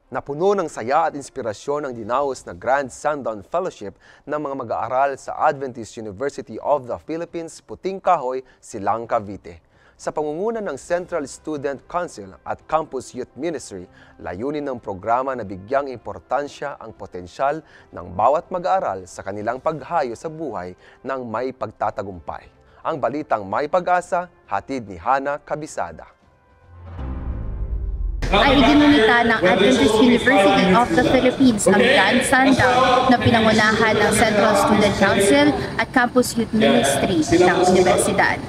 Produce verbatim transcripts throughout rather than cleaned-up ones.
Napuno ng saya at inspirasyon ang dinaos na Grand Sundown Fellowship ng mga mag-aaral sa Adventist University of the Philippines, Puting Kahoy, Silang, Cavite. Sa pangunguna ng Central Student Council at Campus Youth Ministry, layunin ng programa na bigyang importansya ang potensyal ng bawat mag-aaral sa kanilang paghayo sa buhay ng may pagtatagumpay. Ang balitang May Pag-asa, hatid ni Hana Kabisada. Ay iginunita ng Adventist University of the Philippines ang Grand Sundown na pinangunahan ng Central Student Council at Campus Youth Ministry ng Universidad.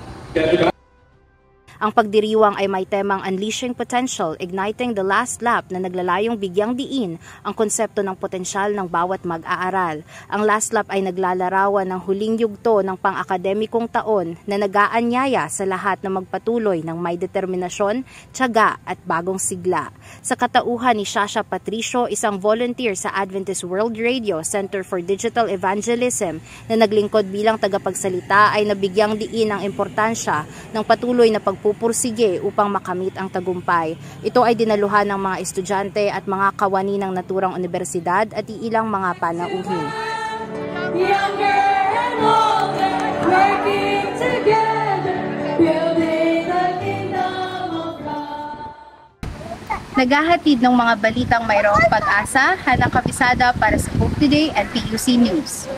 Ang pagdiriwang ay may temang Unleashing Potential, Igniting the Last Lap na naglalayong bigyang diin ang konsepto ng potensyal ng bawat mag-aaral. Ang Last Lap ay naglalarawan ng huling yugto ng pang-akademikong taon na nag-aanyaya sa lahat na magpatuloy ng may determinasyon, tiyaga at bagong sigla. Sa katauhan ni Shasha Patricio, isang volunteer sa Adventist World Radio Center for Digital Evangelism na naglingkod bilang tagapagsalita, ay nabigyang diin ang importansya ng patuloy na pagpupursige pupursige upang makamit ang tagumpay. Ito ay dinaluhan ng mga estudyante at mga kawani ng naturang universidad at iilang mga panauhin. Naghahatid ng mga balitang mayroong pag-asa, Hana Kabisada para sa Hope Today and P U C News.